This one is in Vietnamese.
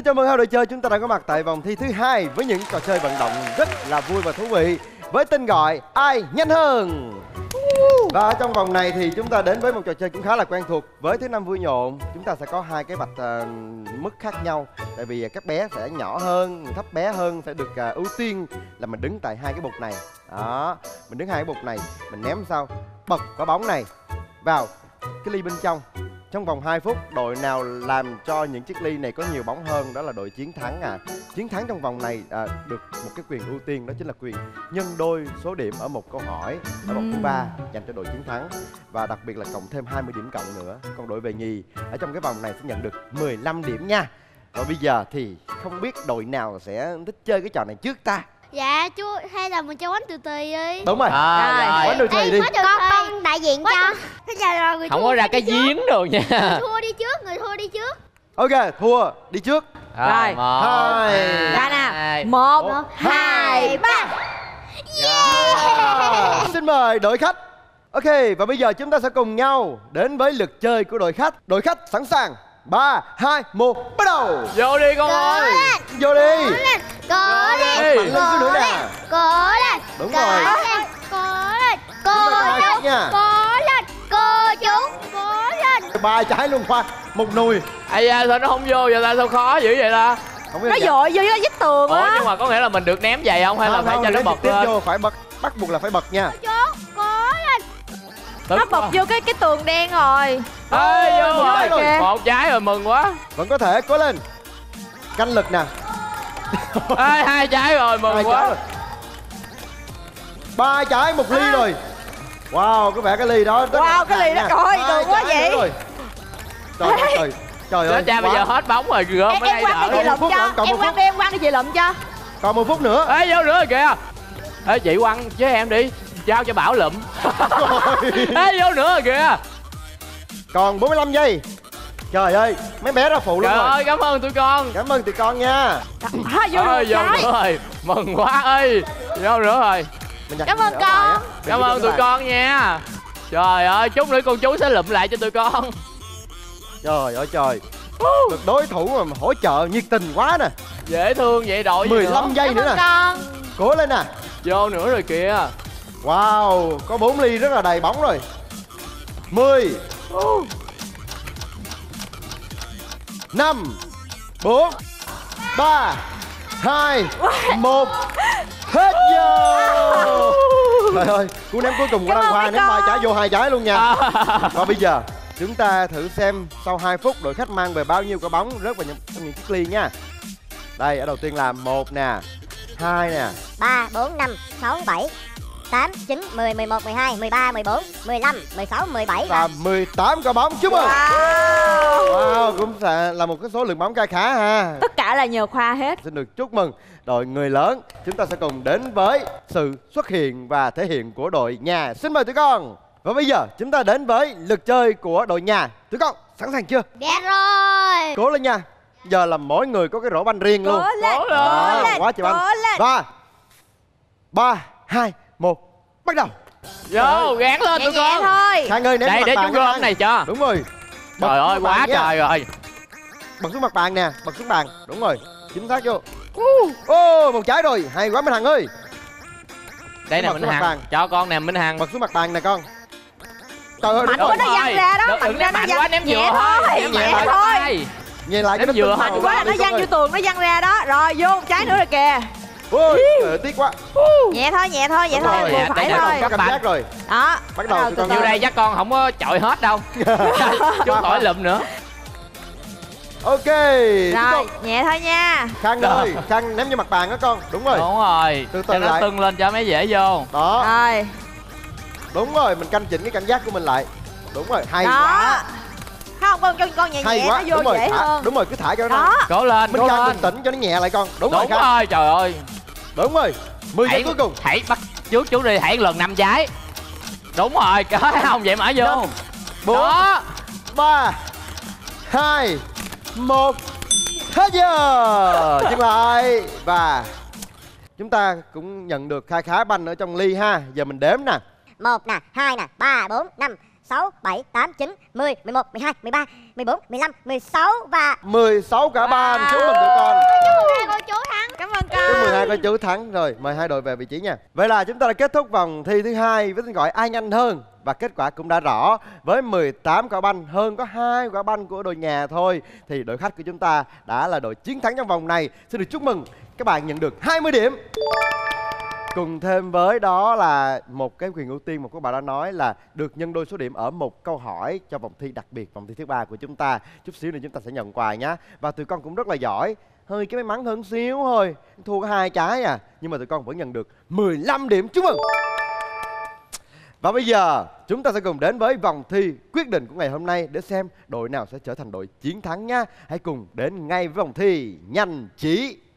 Xin chào mừng hai đội chơi, chúng ta đã có mặt tại vòng thi thứ hai với những trò chơi vận động rất là vui và thú vị với tên gọi Ai Nhanh Hơn. Và ở trong vòng này thì chúng ta đến với một trò chơi cũng khá là quen thuộc. Với thứ năm vui nhộn, chúng ta sẽ có hai cái bạch mức khác nhau. Tại vì các bé sẽ nhỏ hơn, thấp bé hơn sẽ được ưu tiên là mình đứng tại hai cái bục này. Đó, mình đứng hai cái bục này, mình ném sao bật quả bóng này vào cái ly bên trong. Trong vòng 2 phút, đội nào làm cho những chiếc ly này có nhiều bóng hơn đó là đội chiến thắng. Chiến thắng trong vòng này được một cái quyền ưu tiên, đó chính là quyền nhân đôi số điểm ở một câu hỏi ở vòng thứ 3 dành cho đội chiến thắng. Và đặc biệt là cộng thêm 20 điểm cộng nữa. Còn đội về nhì ở trong cái vòng này sẽ nhận được 15 điểm nha. Và bây giờ thì không biết đội nào sẽ thích chơi cái trò này trước ta? Dạ chú, hay là mình chơi bánh từ tì đi. Đúng rồi, bánh từ tì đi. Con đại diện cho. Không có ra cái giếng đồ nha. Người thua đi trước, người thua đi trước. Ok, thua đi trước. Rồi, 1, 2 ra nào. 1, 2, 3. Yeah. Xin mời đội khách. Ok, và bây giờ chúng ta sẽ cùng nhau đến với lượt chơi của đội khách. Đội khách sẵn sàng. 3, 2, 1, bắt đầu. Vô đi con ơi. Vô đi. Cố lên. Mạnh lên chút nữa nè. Cố lên. Đúng rồi. Cố lên. Cô chú. Cố lên. Cô chú. Cố lên. 3 trái luôn Khoa. Một nùi. Ây da, sao nó không vô vậy ta? Sao khó dữ vậy ta? Không biết Nó dội vô với vách tường á. Ủa nhưng mà có nghĩa là mình được ném giày không? Hay là phải cho nó bật lên? Vô, phải bật. Bắt buộc là phải bật nha. Cố lên. Nó bật vô cái tường đen rồi. Ê, vô trái rồi. rồi. Một trái rồi, mừng quá. Vẫn có thể, cố lên. Canh lực nè. Ê, 2 trái rồi, mừng quá. 3 trái, 1 ly rồi. Wow, có vẻ cái ly đó rất Wow, cái ly đó coi được quá vậy. Trời ơi, trời ơi. Cha bây giờ hết bóng rồi, gom ở đây quăng đi chị đỡ. lụm cho. Em quăng đi chị lụm cho. Còn 1 phút nữa. Ê, vô nữa rồi kìa. Ê, chị quăng với em đi. Giao cho Bảo lụm. Ê, vô nữa rồi kìa. Còn 45 giây. Trời ơi, mấy bé ra phụ luôn Trời rồi. ơi, cảm ơn tụi con. Cảm ơn tụi con nha. Vô Ơi, vô nữa rồi. Mừng quá ơi. Vô nữa rồi. Cảm ơn con. Cảm ơn tụi con nha. Trời ơi, chút nữa con chú sẽ lụm lại cho tụi con. Trời ơi trời. Được đối thủ mà hỗ trợ nhiệt tình quá nè. Dễ thương vậy đội. 15 giây nữa nè. Con. Cố lên nè. Vô nữa rồi kìa. Wow, có 4 ly rất là đầy bóng rồi. 10 5 4 3 2 1. Hết giờ. Trời ơi, cú ném cuối cùng của Đăng Khoa ném 3 trái vô 2 trái luôn nha. Và bây giờ chúng ta thử xem sau 2 phút đội khách mang về bao nhiêu quả bóng rớt vào trong những chiếc ly nha. Đây, ở đầu tiên là 1 nè, 2 nè, 3, 4, 5, 6, 7, 8, 9, 10, 11, 12, 13, 14, 15, 16, 17 và 18 quả bóng. Chúc mừng. Wow, cũng là một cái số lượng bóng khá khá ha. Tất cả là nhờ Khoa hết. Xin được chúc mừng đội người lớn. Chúng ta sẽ cùng đến với sự xuất hiện và thể hiện của đội nhà. Xin mời tụi con. Và bây giờ chúng ta đến với lượt chơi của đội nhà. Tụi con sẵn sàng chưa? Dạ rồi. Cố lên nha. Giờ là mỗi người có cái rổ banh riêng luôn. Cố lên. Quá trời banh. Và 3, 2, 1, bắt đầu. Vô, gán lên tụi con. Thôi. Khang ơi, ném Đây mặt để bàn chú nha, gom Khang. này cho. Đúng rồi. Bật Trời ơi, xuống mặt quá bàn nha. trời rồi. Bật xuống mặt bàn nè, bật xuống bàn. Đúng rồi, chính xác vô. Một trái rồi, hay quá Minh Hằng ơi. Đây nè bật Minh xuống mặt Hằng, bàn. cho con nè Minh Hằng. Bật xuống mặt bàn nè con. Trời ơi, Mạnh đúng quá rồi. nó văng ra đó. Đừng ném mạnh quá, ném nhẹ vừa thôi. thôi. Ném Nhẹ mạnh thôi. thôi. Nhìn lại Ném cái vừa Mạnh quá là nó văng vô tường, nó văng ra đó. Rồi vô một trái nữa rồi kìa. Ôi, trời, tiếc quá. Nhẹ thôi. Đúng rồi, Vừa dạ, phải để cho thôi. con Có cảm giác rồi. Đó. Bắt đầu tụi con Vô đây chắc con không có chọi hết đâu. Chú khỏi lụm nữa. Ok. Rồi, nhẹ thôi nha. Khang ơi, Khang ném vô mặt bàn đó con. Đúng rồi. Đúng rồi. Từ từ Cho nó lại. tưng lên cho mấy dễ vô. Đó, Rồi. đúng rồi, mình canh chỉnh cái cảm giác của mình lại. Đúng rồi, hay Đó. quá. Không, con nhẹ Hay nhẹ quá. nó vô Đúng rồi, dễ thả, hơn. đúng rồi, cứ thả cho nó. Đó. Cố lên, Minh cố Khang lên. bình tĩnh cho nó nhẹ lại con. Đúng rồi Đúng Khang. rồi, trời ơi. Đúng rồi. 10 giây cuối cùng. Hãy bắt trước chú đi, hãy lần 5 trái. Đúng rồi, cái không vậy mà vô. 4 Đó. 3 2 1. Hết giờ. Dừng lại. Và chúng ta cũng nhận được kha khá banh ở trong ly ha. Giờ mình đếm nè. 1 nè, 2 nè, 3, 4, 5, 6, 7, 8, 9, 10, 11, 12, 13, 14, 15, 16 và 16 cả ban. Chúc mừng tụi con. Chúc mừng hai cô chú Thắng. Cảm ơn Chúc mừng hai con. cô chú thắng. Rồi mời hai đội về vị trí nha. Vậy là chúng ta đã kết thúc vòng thi thứ hai với tên gọi ai nhanh hơn. Và kết quả cũng đã rõ. Với 18 quả banh hơn có 2 quả banh của đội nhà thôi, thì đội khách của chúng ta đã là đội chiến thắng trong vòng này. Xin được chúc mừng các bạn nhận được 20 điểm. Cùng thêm với đó là một cái quyền ưu tiên, một các bạn đã nói là được nhân đôi số điểm ở một câu hỏi cho vòng thi đặc biệt, vòng thi thứ 3 của chúng ta. Chút xíu nữa chúng ta sẽ nhận quà nhé. Và tụi con cũng rất là giỏi, hơi cái may mắn hơn xíu thôi, thua có 2 trái à, nhưng mà tụi con vẫn nhận được 15 điểm. Chúc mừng. Và bây giờ chúng ta sẽ cùng đến với vòng thi quyết định của ngày hôm nay để xem đội nào sẽ trở thành đội chiến thắng nhé. Hãy cùng đến ngay với vòng thi nhanh chỉ